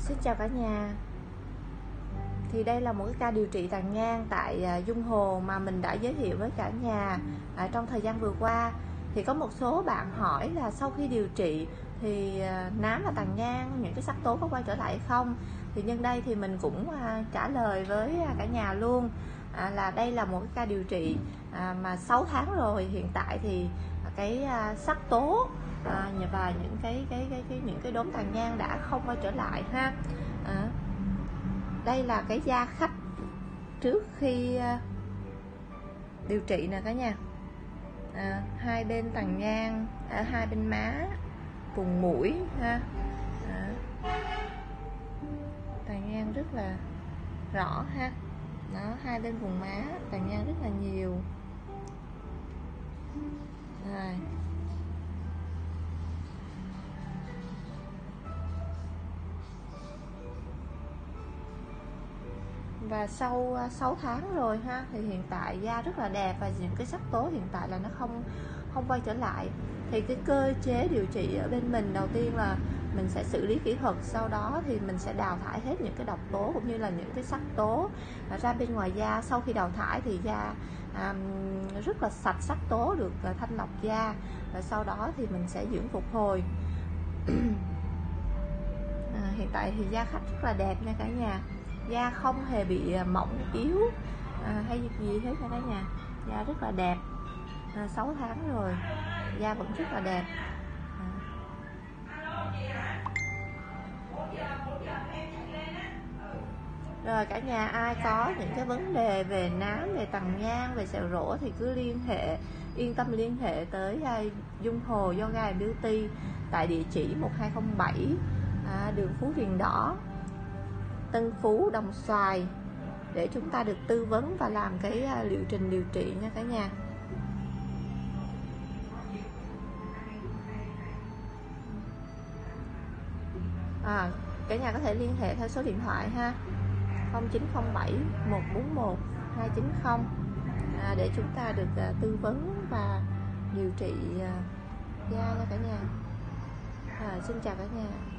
Xin chào cả nhà. Thì đây là một cái ca điều trị tàn nhang tại Dung Hồ mà mình đã giới thiệu với cả nhà trong thời gian vừa qua. Thì có một số bạn hỏi là sau khi điều trị thì nám và tàn nhang, những cái sắc tố có quay trở lại hay không? Thì nhân đây thì mình cũng trả lời với cả nhà luôn là đây là một cái ca điều trị mà 6 tháng rồi, hiện tại thì cái sắc tố và những cái đốm tàn nhang đã không quay trở lại ha. Đây là cái da khách trước khi điều trị nè cả nhà. Hai bên tàn nhang ở hai bên má, vùng mũi ha. Tàn nhang rất là rõ ha. Đó, hai bên vùng má tàn nhang rất là nhiều. Rồi. Và sau 6 tháng rồi ha, thì hiện tại da rất là đẹp và những cái sắc tố hiện tại là nó không quay trở lại. Thì cái cơ chế điều trị ở bên mình, đầu tiên là mình sẽ xử lý kỹ thuật, sau đó thì mình sẽ đào thải hết những cái độc tố cũng như là những cái sắc tố ra bên ngoài da. Sau khi đào thải thì da rất là sạch sắc tố, được thanh lọc da, và sau đó thì mình sẽ dưỡng phục hồi. Hiện tại thì da khách rất là đẹp nha cả nhà, da không hề bị mỏng yếu hay gì hết nha cả nhà, da rất là đẹp. 6 tháng rồi da vẫn rất là đẹp. Rồi cả nhà ai có những cái vấn đề về nám, về tàn nhang, về sẹo rỗ thì cứ yên tâm liên hệ tới Dung Hồ Yoga and Beauty tại địa chỉ 1207 đường Phú Riềng Đỏ, Tân Phú, Đồng Xoài, để chúng ta được tư vấn và làm cái liệu trình điều trị nha cả nhà. Cả nhà có thể liên hệ theo số điện thoại ha, 0907 141 290 để chúng ta được tư vấn và điều trị da nha cả nhà. Xin chào cả nhà.